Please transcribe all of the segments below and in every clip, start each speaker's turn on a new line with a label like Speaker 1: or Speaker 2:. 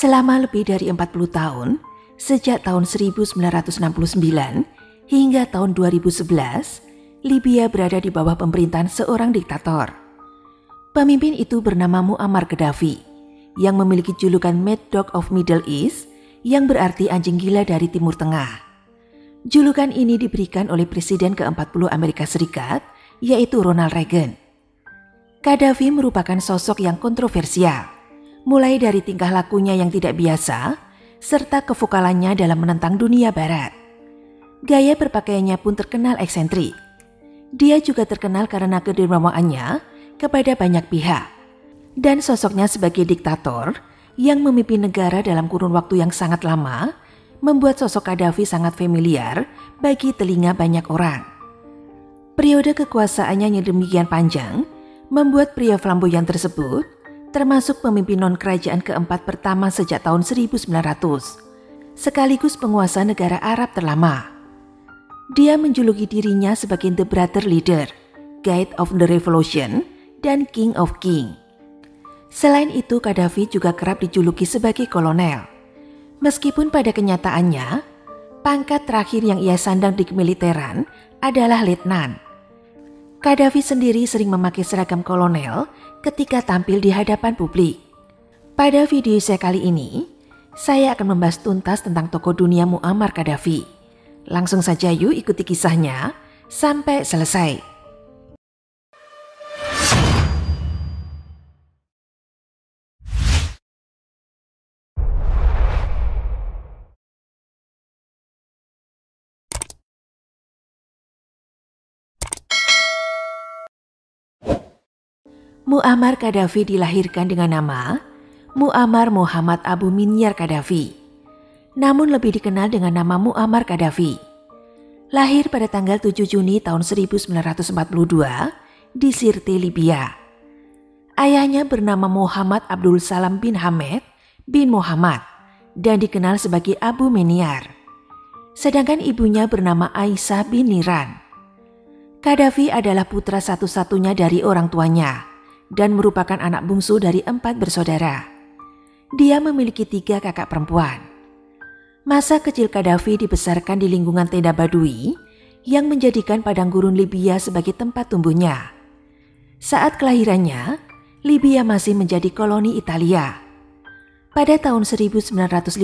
Speaker 1: Selama lebih dari 40 tahun, sejak tahun 1969 hingga tahun 2011, Libya berada di bawah pemerintahan seorang diktator. Pemimpin itu bernama Muammar Gaddafi, yang memiliki julukan Mad Dog of Middle East, yang berarti anjing gila dari Timur Tengah. Julukan ini diberikan oleh Presiden ke-40 Amerika Serikat, yaitu Ronald Reagan. Gaddafi merupakan sosok yang kontroversial, mulai dari tingkah lakunya yang tidak biasa, serta kevokalannya dalam menentang dunia barat. Gaya berpakaiannya pun terkenal eksentrik. Dia juga terkenal karena kedermawaannya kepada banyak pihak, dan sosoknya sebagai diktator yang memimpin negara dalam kurun waktu yang sangat lama, membuat sosok Gaddafi sangat familiar bagi telinga banyak orang. Periode kekuasaannya yang demikian panjang, membuat pria flamboyan tersebut termasuk pemimpin non-kerajaan keempat pertama sejak tahun 1900, sekaligus penguasa negara Arab terlama. Dia menjuluki dirinya sebagai The Brother Leader, Guide of the Revolution, dan King of King. Selain itu, Gaddafi juga kerap dijuluki sebagai kolonel. Meskipun pada kenyataannya, pangkat terakhir yang ia sandang di kemiliteran adalah letnan. Gaddafi sendiri sering memakai seragam kolonel ketika tampil di hadapan publik. Pada video saya kali ini, saya akan membahas tuntas tentang tokoh dunia Muammar Gaddafi. Langsung saja yuk ikuti kisahnya sampai selesai. Muammar Gaddafi dilahirkan dengan nama Muammar Muhammad Abu Minyar Gaddafi, namun lebih dikenal dengan nama Muammar Gaddafi. Lahir pada tanggal 7 Juni tahun 1942 di Sirte, Libya. Ayahnya bernama Muhammad Abdul Salam bin Hamed bin Muhammad dan dikenal sebagai Abu Minyar. Sedangkan ibunya bernama Aisyah bin Niran. Gaddafi adalah putra satu-satunya dari orang tuanya dan merupakan anak bungsu dari 4 bersaudara. Dia memiliki 3 kakak perempuan. Masa kecil Gaddafi dibesarkan di lingkungan tenda Badui yang menjadikan padang gurun Libya sebagai tempat tumbuhnya. Saat kelahirannya, Libya masih menjadi koloni Italia. Pada tahun 1951,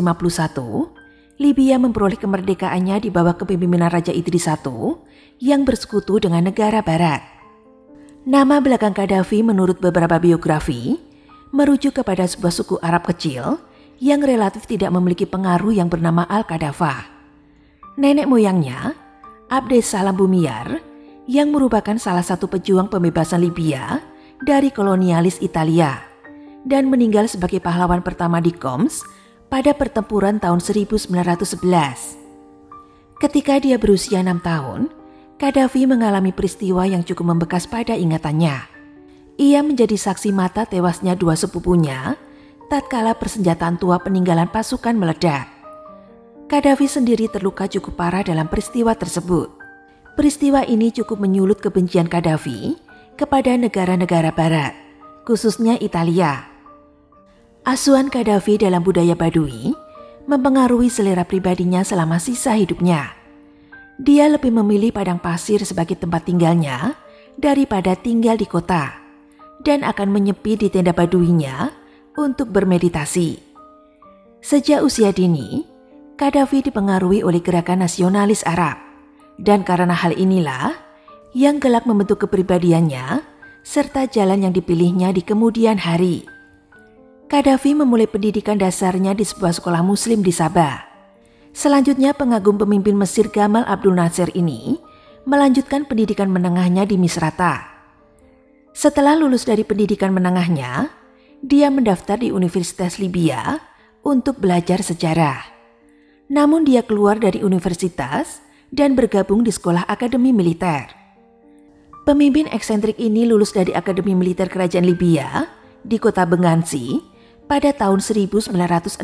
Speaker 1: Libya memperoleh kemerdekaannya di bawah kepemimpinan Raja Idris I yang bersekutu dengan negara barat. Nama belakang Gaddafi menurut beberapa biografi merujuk kepada sebuah suku Arab kecil yang relatif tidak memiliki pengaruh yang bernama Al-Qadafah. Nenek moyangnya, Abdes Salam Bumiyar, yang merupakan salah satu pejuang pembebasan Libya dari kolonialis Italia dan meninggal sebagai pahlawan pertama di Qoms pada pertempuran tahun 1911. Ketika dia berusia 6 tahun, Gaddafi mengalami peristiwa yang cukup membekas pada ingatannya. Ia menjadi saksi mata tewasnya 2 sepupunya tatkala persenjataan tua peninggalan pasukan meledak. Gaddafi sendiri terluka cukup parah dalam peristiwa tersebut. Peristiwa ini cukup menyulut kebencian Gaddafi kepada negara-negara barat, khususnya Italia. Asuhan Gaddafi dalam budaya Badui mempengaruhi selera pribadinya selama sisa hidupnya. Dia lebih memilih padang pasir sebagai tempat tinggalnya daripada tinggal di kota, dan akan menyepi di tenda baduinya untuk bermeditasi. Sejak usia dini, Gaddafi dipengaruhi oleh gerakan nasionalis Arab, dan karena hal inilah yang kelak membentuk kepribadiannya serta jalan yang dipilihnya di kemudian hari. Gaddafi memulai pendidikan dasarnya di sebuah sekolah muslim di Sabah. Selanjutnya pengagum pemimpin Mesir Gamal Abdul Nasser ini melanjutkan pendidikan menengahnya di Misrata. Setelah lulus dari pendidikan menengahnya, dia mendaftar di Universitas Libya untuk belajar sejarah. Namun dia keluar dari universitas dan bergabung di sekolah akademi militer. Pemimpin eksentrik ini lulus dari Akademi Militer Kerajaan Libya di kota Benghazi pada tahun 1966.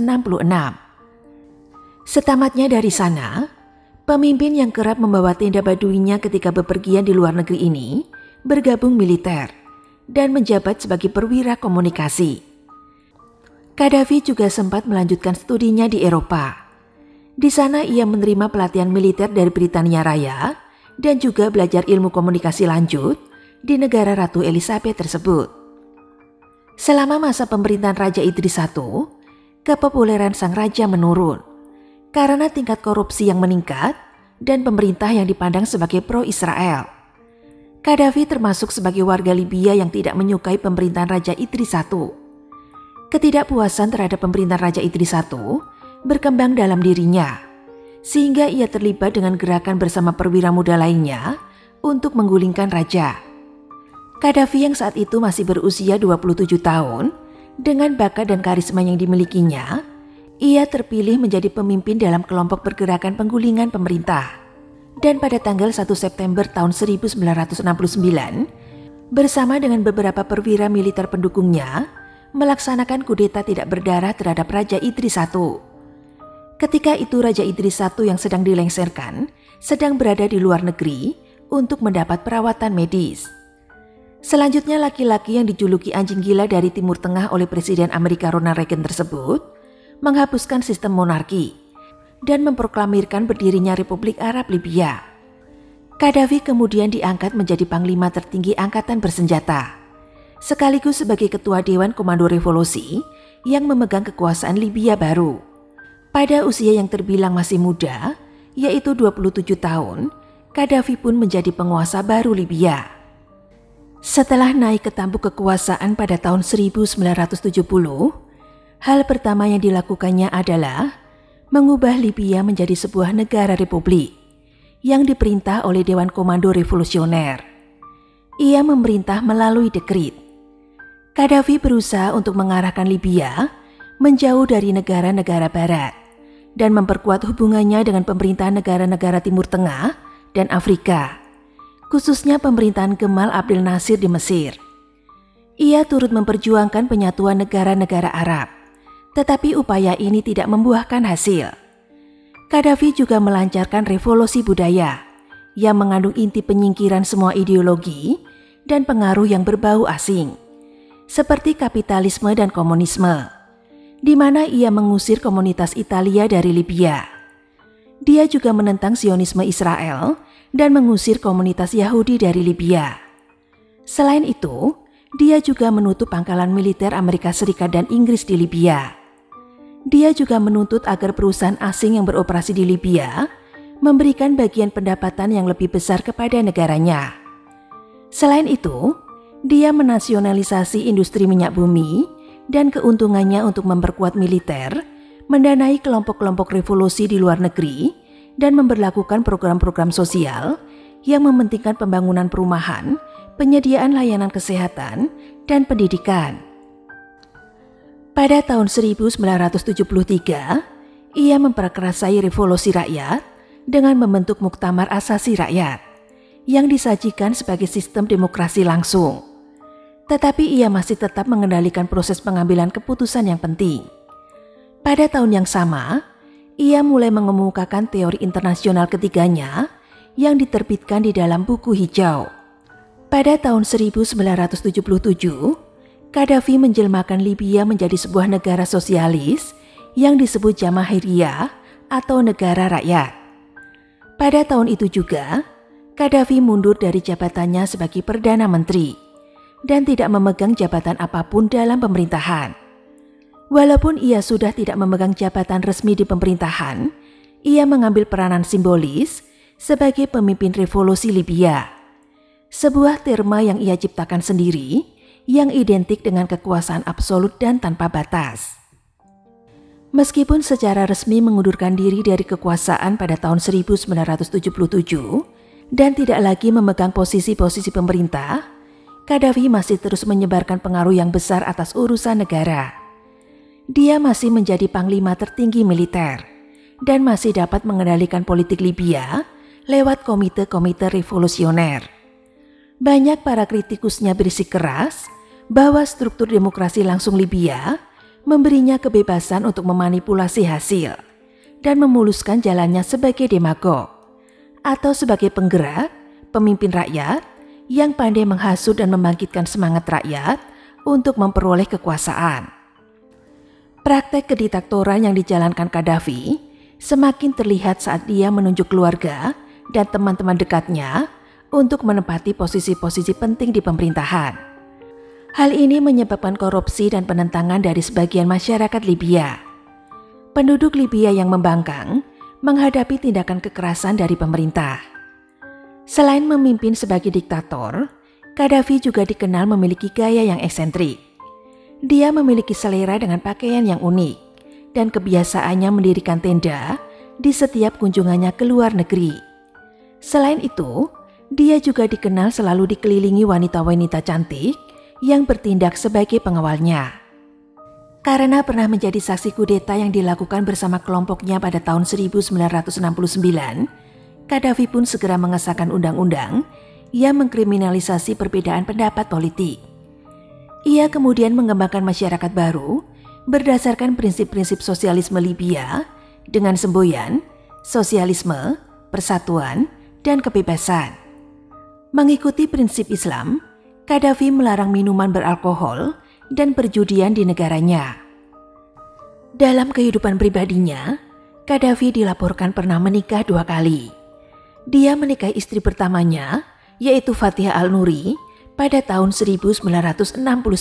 Speaker 1: Setamatnya dari sana, pemimpin yang kerap membawa tenda baduinya ketika bepergian di luar negeri ini bergabung militer dan menjabat sebagai perwira komunikasi. Qaddafi juga sempat melanjutkan studinya di Eropa. Di sana ia menerima pelatihan militer dari Britania Raya dan juga belajar ilmu komunikasi lanjut di negara Ratu Elizabeth tersebut. Selama masa pemerintahan Raja Idris I, kepopuleran sang raja menurun karena tingkat korupsi yang meningkat dan pemerintah yang dipandang sebagai pro-Israel. Qaddafi termasuk sebagai warga Libya yang tidak menyukai pemerintahan Raja Idris I. Ketidakpuasan terhadap pemerintahan Raja Idris I berkembang dalam dirinya, sehingga ia terlibat dengan gerakan bersama perwira muda lainnya untuk menggulingkan raja. Qaddafi yang saat itu masih berusia 27 tahun, dengan bakat dan karisma yang dimilikinya, ia terpilih menjadi pemimpin dalam kelompok pergerakan penggulingan pemerintah. Dan pada tanggal 1 September tahun 1969, bersama dengan beberapa perwira militer pendukungnya, melaksanakan kudeta tidak berdarah terhadap Raja Idris I. Ketika itu Raja Idris I yang sedang dilengsarkan sedang berada di luar negeri untuk mendapat perawatan medis. Selanjutnya laki-laki yang dijuluki anjing gila dari Timur Tengah oleh Presiden Amerika Ronald Reagan tersebut menghapuskan sistem monarki dan memproklamirkan berdirinya Republik Arab Libya. Qaddafi kemudian diangkat menjadi panglima tertinggi angkatan bersenjata, sekaligus sebagai ketua Dewan Komando Revolusi yang memegang kekuasaan Libya baru. Pada usia yang terbilang masih muda, yaitu 27 tahun, Qaddafi pun menjadi penguasa baru Libya. Setelah naik ke tampuk kekuasaan pada tahun 1970, hal pertama yang dilakukannya adalah mengubah Libya menjadi sebuah negara republik yang diperintah oleh Dewan Komando Revolusioner. Ia memerintah melalui dekrit. Qaddafi berusaha untuk mengarahkan Libya menjauh dari negara-negara barat dan memperkuat hubungannya dengan pemerintahan negara-negara Timur Tengah dan Afrika, khususnya pemerintahan Gamal Abdel Nasir di Mesir. Ia turut memperjuangkan penyatuan negara-negara Arab, tetapi upaya ini tidak membuahkan hasil. Qaddafi juga melancarkan revolusi budaya yang mengandung inti penyingkiran semua ideologi dan pengaruh yang berbau asing, seperti kapitalisme dan komunisme, di mana ia mengusir komunitas Italia dari Libya. Dia juga menentang Zionisme Israel dan mengusir komunitas Yahudi dari Libya. Selain itu, dia juga menutup pangkalan militer Amerika Serikat dan Inggris di Libya. Dia juga menuntut agar perusahaan asing yang beroperasi di Libya memberikan bagian pendapatan yang lebih besar kepada negaranya. Selain itu, dia menasionalisasi industri minyak bumi dan keuntungannya untuk memperkuat militer, mendanai kelompok-kelompok revolusi di luar negeri, dan memberlakukan program-program sosial yang mementingkan pembangunan perumahan, penyediaan layanan kesehatan, dan pendidikan. Pada tahun 1973, ia memperkerasai revolusi rakyat dengan membentuk Muktamar Asasi Rakyat yang disajikan sebagai sistem demokrasi langsung. Tetapi ia masih tetap mengendalikan proses pengambilan keputusan yang penting. Pada tahun yang sama, ia mulai mengemukakan teori internasional ketiganya yang diterbitkan di dalam buku hijau. Pada tahun 1977, Qaddafi menjelmakan Libya menjadi sebuah negara sosialis yang disebut Jamahiriyah atau negara rakyat. Pada tahun itu juga, Qaddafi mundur dari jabatannya sebagai Perdana Menteri dan tidak memegang jabatan apapun dalam pemerintahan. Walaupun ia sudah tidak memegang jabatan resmi di pemerintahan, ia mengambil peranan simbolis sebagai pemimpin revolusi Libya, sebuah terma yang ia ciptakan sendiri yang identik dengan kekuasaan absolut dan tanpa batas. Meskipun secara resmi mengundurkan diri dari kekuasaan pada tahun 1977 dan tidak lagi memegang posisi-posisi pemerintah, Qaddafi masih terus menyebarkan pengaruh yang besar atas urusan negara. Dia masih menjadi panglima tertinggi militer dan masih dapat mengendalikan politik Libya lewat komite-komite revolusioner. Banyak para kritikusnya bersikeras bahwa struktur demokrasi langsung Libya memberinya kebebasan untuk memanipulasi hasil dan memuluskan jalannya sebagai demagog atau sebagai penggerak, pemimpin rakyat yang pandai menghasut dan membangkitkan semangat rakyat untuk memperoleh kekuasaan. Praktek kediktatoran yang dijalankan Qaddafi semakin terlihat saat dia menunjuk keluarga dan teman-teman dekatnya untuk menempati posisi-posisi penting di pemerintahan. Hal ini menyebabkan korupsi dan penentangan dari sebagian masyarakat Libya. Penduduk Libya yang membangkang menghadapi tindakan kekerasan dari pemerintah. Selain memimpin sebagai diktator, Qaddafi juga dikenal memiliki gaya yang eksentrik. Dia memiliki selera dengan pakaian yang unik dan kebiasaannya mendirikan tenda di setiap kunjungannya ke luar negeri. Selain itu, dia juga dikenal selalu dikelilingi wanita-wanita cantik yang bertindak sebagai pengawalnya. Karena pernah menjadi saksi kudeta yang dilakukan bersama kelompoknya pada tahun 1969, Qaddafi pun segera mengesahkan undang-undang yang mengkriminalisasi perbedaan pendapat politik. Ia kemudian mengembangkan masyarakat baru berdasarkan prinsip-prinsip sosialisme Libya dengan semboyan, sosialisme, persatuan, dan kebebasan. Mengikuti prinsip Islam, Qaddafi melarang minuman beralkohol dan perjudian di negaranya. Dalam kehidupan pribadinya, Qaddafi dilaporkan pernah menikah 2 kali. Dia menikahi istri pertamanya, yaitu Fatihah Al-Nuri, pada tahun 1969.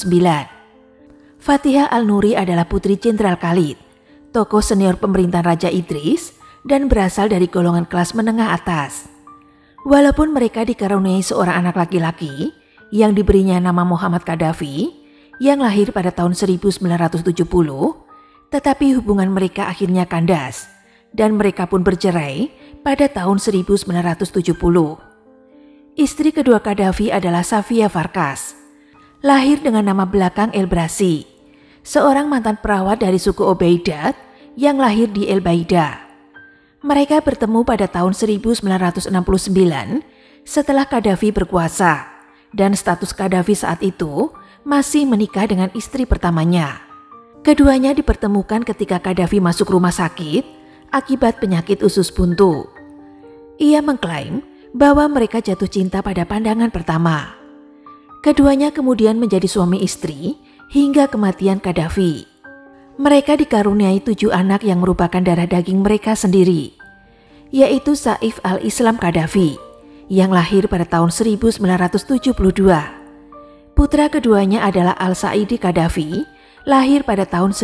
Speaker 1: Fatihah Al-Nuri adalah putri Jenderal Khalid, tokoh senior pemerintahan Raja Idris, dan berasal dari golongan kelas menengah atas. Walaupun mereka dikaruniai seorang anak laki-laki yang diberinya nama Muhammad Qaddafi, yang lahir pada tahun 1970, tetapi hubungan mereka akhirnya kandas, dan mereka pun bercerai pada tahun 1970. Istri kedua Qaddafi adalah Safia Farkas, lahir dengan nama belakang El Brasi, seorang mantan perawat dari suku Obeidat yang lahir di El Baida. Mereka bertemu pada tahun 1969 setelah Qaddafi berkuasa, dan status Qaddafi saat itu masih menikah dengan istri pertamanya. Keduanya dipertemukan ketika Qaddafi masuk rumah sakit akibat penyakit usus buntu. Ia mengklaim bahwa mereka jatuh cinta pada pandangan pertama. Keduanya kemudian menjadi suami istri hingga kematian Qaddafi. Mereka dikaruniai 7 anak yang merupakan darah daging mereka sendiri, yaitu Saif al-Islam Qaddafi yang lahir pada tahun 1972. Putra keduanya adalah Al-Saidi Qaddafi, lahir pada tahun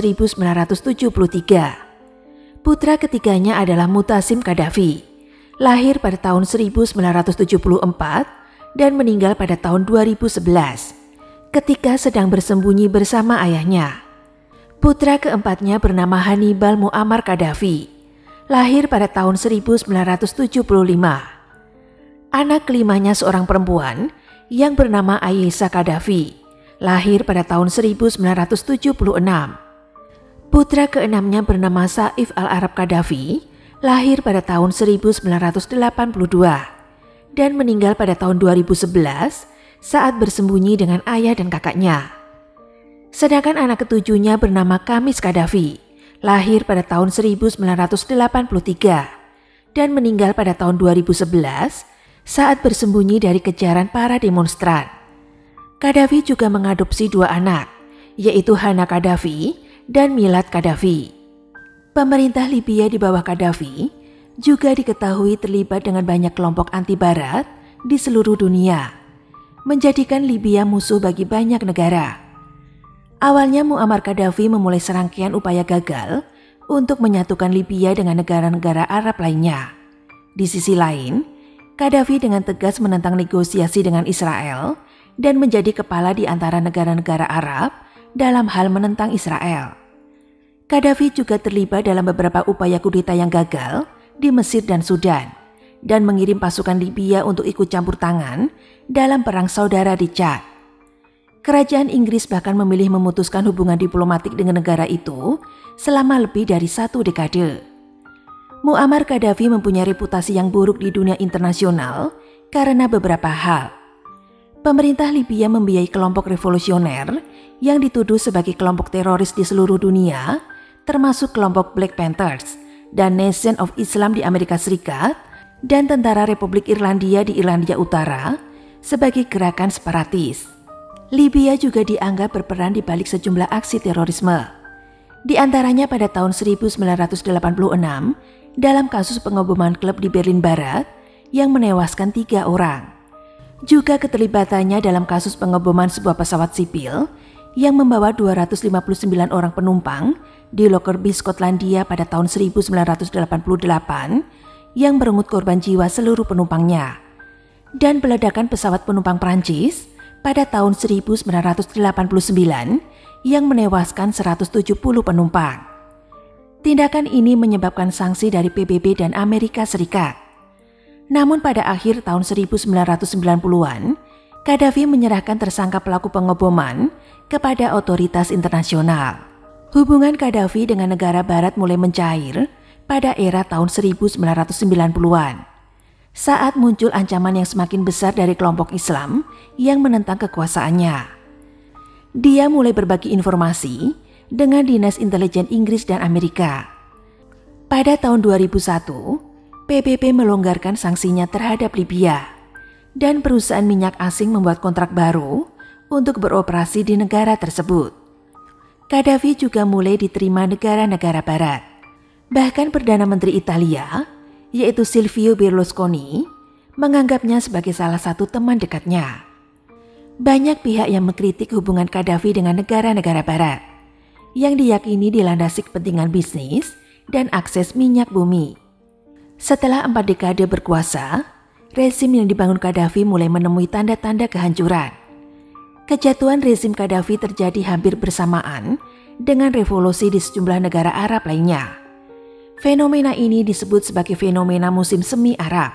Speaker 1: 1973. Putra ketiganya adalah Mutasim Qaddafi, lahir pada tahun 1974 dan meninggal pada tahun 2011 ketika sedang bersembunyi bersama ayahnya. Putra keempatnya bernama Hannibal Muammar Qaddafi, lahir pada tahun 1975. Anak kelimanya seorang perempuan yang bernama Ayesha Qaddafi, lahir pada tahun 1976. Putra keenamnya bernama Saif al-Arab Qaddafi, lahir pada tahun 1982 dan meninggal pada tahun 2011 saat bersembunyi dengan ayah dan kakaknya. Sedangkan anak ketujuhnya bernama Kamis Qaddafi, lahir pada tahun 1983 dan meninggal pada tahun 2011 saat bersembunyi dari kejaran para demonstran. Qaddafi juga mengadopsi 2 anak, yaitu Hana Qaddafi dan Milad Qaddafi. Pemerintah Libya di bawah Qaddafi juga diketahui terlibat dengan banyak kelompok anti-Barat di seluruh dunia, menjadikan Libya musuh bagi banyak negara. Awalnya Muammar Qaddafi memulai serangkaian upaya gagal untuk menyatukan Libya dengan negara-negara Arab lainnya. Di sisi lain, Qaddafi dengan tegas menentang negosiasi dengan Israel dan menjadi kepala di antara negara-negara Arab dalam hal menentang Israel. Qaddafi juga terlibat dalam beberapa upaya kudeta yang gagal di Mesir dan Sudan, dan mengirim pasukan Libya untuk ikut campur tangan dalam perang saudara di Chad. Kerajaan Inggris bahkan memilih memutuskan hubungan diplomatik dengan negara itu selama lebih dari 1 dekade. Muammar Qaddafi mempunyai reputasi yang buruk di dunia internasional karena beberapa hal. Pemerintah Libya membiayai kelompok revolusioner yang dituduh sebagai kelompok teroris di seluruh dunia, termasuk kelompok Black Panthers dan Nation of Islam di Amerika Serikat dan Tentara Republik Irlandia di Irlandia Utara sebagai gerakan separatis. Libya juga dianggap berperan di balik sejumlah aksi terorisme. Di antaranya pada tahun 1986 dalam kasus pengeboman klub di Berlin Barat yang menewaskan 3 orang. Juga keterlibatannya dalam kasus pengeboman sebuah pesawat sipil yang membawa 259 orang penumpang di Lockerbie, Skotlandia pada tahun 1988 yang merenggut korban jiwa seluruh penumpangnya. Dan peledakan pesawat penumpang Prancis pada tahun 1989 yang menewaskan 170 penumpang. Tindakan ini menyebabkan sanksi dari PBB dan Amerika Serikat. Namun pada akhir tahun 1990-an, Qaddafi menyerahkan tersangka pelaku pengeboman kepada otoritas internasional. Hubungan Qaddafi dengan negara barat mulai mencair pada era tahun 1990-an. Saat muncul ancaman yang semakin besar dari kelompok Islam yang menentang kekuasaannya. Dia mulai berbagi informasi dengan dinas intelijen Inggris dan Amerika. Pada tahun 2001, PBB melonggarkan sanksinya terhadap Libya dan perusahaan minyak asing membuat kontrak baru untuk beroperasi di negara tersebut. Qaddafi juga mulai diterima negara-negara barat. Bahkan Perdana Menteri Italia, yaitu Silvio Berlusconi, menganggapnya sebagai salah satu teman dekatnya. Banyak pihak yang mengkritik hubungan Qaddafi dengan negara-negara barat yang diyakini dilandasi kepentingan bisnis dan akses minyak bumi. Setelah 4 dekade berkuasa, rezim yang dibangun Qaddafi mulai menemui tanda-tanda kehancuran. Kejatuhan rezim Qaddafi terjadi hampir bersamaan dengan revolusi di sejumlah negara Arab lainnya. Fenomena ini disebut sebagai fenomena musim semi Arab.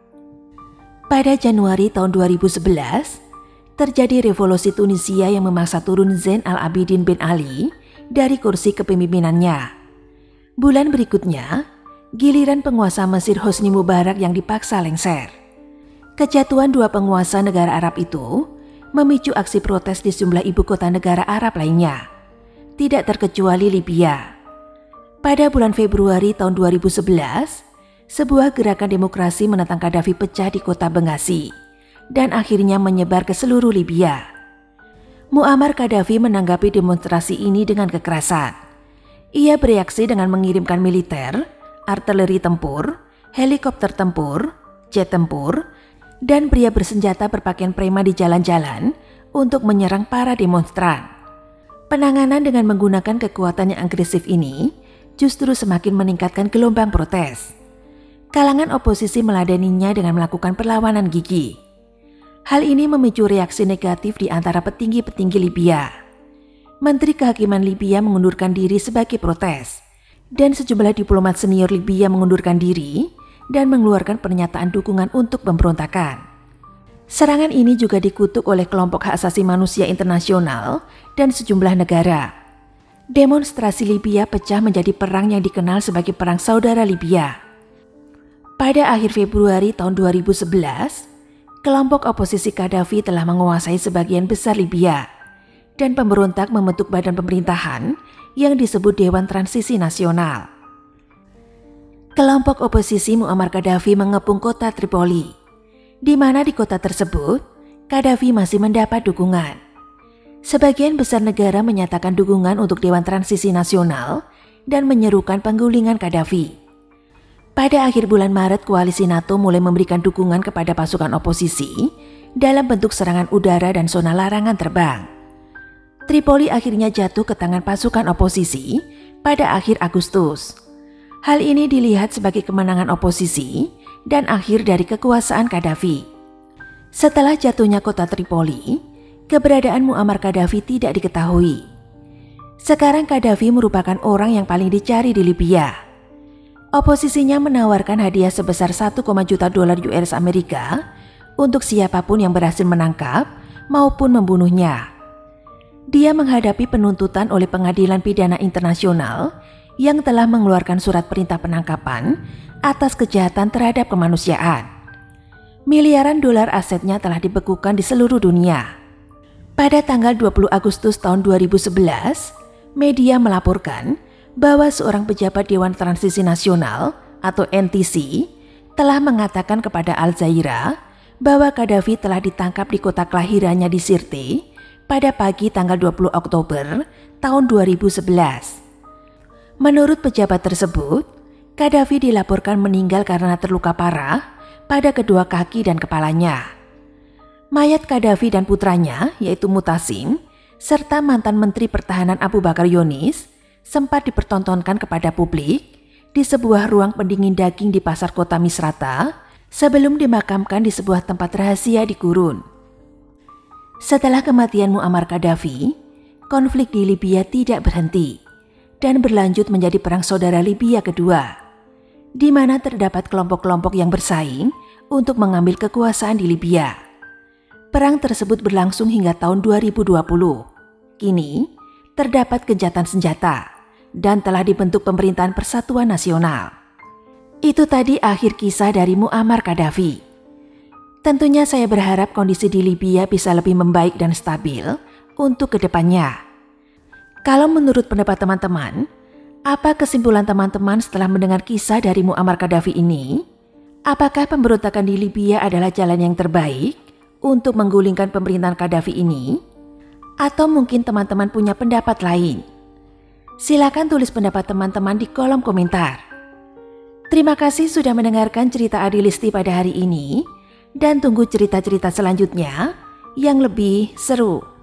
Speaker 1: Pada Januari tahun 2011, terjadi revolusi Tunisia yang memaksa turun Zain al-Abidin bin Ali dari kursi kepemimpinannya. Bulan berikutnya, giliran penguasa Mesir Hosni Mubarak yang dipaksa lengser. Kejatuhan 2 penguasa negara Arab itu memicu aksi protes di sejumlah ibu kota negara Arab lainnya, tidak terkecuali Libya. Pada bulan Februari tahun 2011, sebuah gerakan demokrasi menentang Qaddafi pecah di kota Benghazi dan akhirnya menyebar ke seluruh Libya. Muammar Qaddafi menanggapi demonstrasi ini dengan kekerasan. Ia bereaksi dengan mengirimkan militer, artileri tempur, helikopter tempur, jet tempur, dan pria bersenjata berpakaian prema di jalan-jalan untuk menyerang para demonstran. Penanganan dengan menggunakan kekuatan yang agresif ini justru semakin meningkatkan gelombang protes. Kalangan oposisi meladeninya dengan melakukan perlawanan gigih. Hal ini memicu reaksi negatif di antara petinggi-petinggi Libya. Menteri Kehakiman Libya mengundurkan diri sebagai protes, dan sejumlah diplomat senior Libya mengundurkan diri dan mengeluarkan pernyataan dukungan untuk pemberontakan. Serangan ini juga dikutuk oleh kelompok hak asasi manusia internasional dan sejumlah negara. Demonstrasi Libya pecah menjadi perang yang dikenal sebagai Perang Saudara Libya. Pada akhir Februari tahun 2011, kelompok oposisi Qaddafi telah menguasai sebagian besar Libya dan pemberontak membentuk badan pemerintahan yang disebut Dewan Transisi Nasional. Kelompok oposisi Muammar Qaddafi mengepung kota Tripoli, di mana di kota tersebut Qaddafi masih mendapat dukungan. Sebagian besar negara menyatakan dukungan untuk Dewan Transisi Nasional dan menyerukan penggulingan Qaddafi. Pada akhir bulan Maret, koalisi NATO mulai memberikan dukungan kepada pasukan oposisi dalam bentuk serangan udara dan zona larangan terbang. Tripoli akhirnya jatuh ke tangan pasukan oposisi pada akhir Agustus. Hal ini dilihat sebagai kemenangan oposisi dan akhir dari kekuasaan Qaddafi. Setelah jatuhnya kota Tripoli, keberadaan Muammar Qaddafi tidak diketahui. Sekarang Qaddafi merupakan orang yang paling dicari di Libya. Oposisinya menawarkan hadiah sebesar 1,1 juta dolar US Amerika untuk siapapun yang berhasil menangkap maupun membunuhnya. Dia menghadapi penuntutan oleh Pengadilan Pidana Internasional yang telah mengeluarkan surat perintah penangkapan atas kejahatan terhadap kemanusiaan. Miliaran dolar asetnya telah dibekukan di seluruh dunia. Pada tanggal 20 Agustus tahun 2011, media melaporkan bahwa seorang pejabat Dewan Transisi Nasional atau NTC telah mengatakan kepada Al Jazeera bahwa Qaddafi telah ditangkap di kota kelahirannya di Sirte pada pagi tanggal 20 Oktober tahun 2011. Menurut pejabat tersebut, Qaddafi dilaporkan meninggal karena terluka parah pada kedua kaki dan kepalanya. Mayat Qaddafi dan putranya, yaitu Mutasim, serta mantan Menteri Pertahanan Abu Bakar Yunis sempat dipertontonkan kepada publik di sebuah ruang pendingin daging di pasar kota Misrata sebelum dimakamkan di sebuah tempat rahasia di gurun. Setelah kematian Muammar Qaddafi, konflik di Libya tidak berhenti dan berlanjut menjadi perang saudara Libya kedua, di mana terdapat kelompok-kelompok yang bersaing untuk mengambil kekuasaan di Libya. Perang tersebut berlangsung hingga tahun 2020. Kini, terdapat gencatan senjata dan telah dibentuk pemerintahan persatuan nasional. Itu tadi akhir kisah dari Muammar Qaddafi. Tentunya saya berharap kondisi di Libya bisa lebih membaik dan stabil untuk kedepannya. Kalau menurut pendapat teman-teman, apa kesimpulan teman-teman setelah mendengar kisah dari Muammar Qaddafi ini? Apakah pemberontakan di Libya adalah jalan yang terbaik untuk menggulingkan pemerintahan Qaddafi ini? Atau mungkin teman-teman punya pendapat lain? Silakan tulis pendapat teman-teman di kolom komentar. Terima kasih sudah mendengarkan cerita Adilisti pada hari ini dan tunggu cerita-cerita selanjutnya yang lebih seru.